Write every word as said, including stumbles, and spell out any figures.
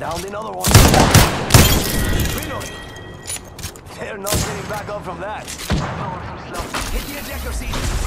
Downed another one. Reload. They're not getting back up from that. Powerful slump. Hit the ejector seat.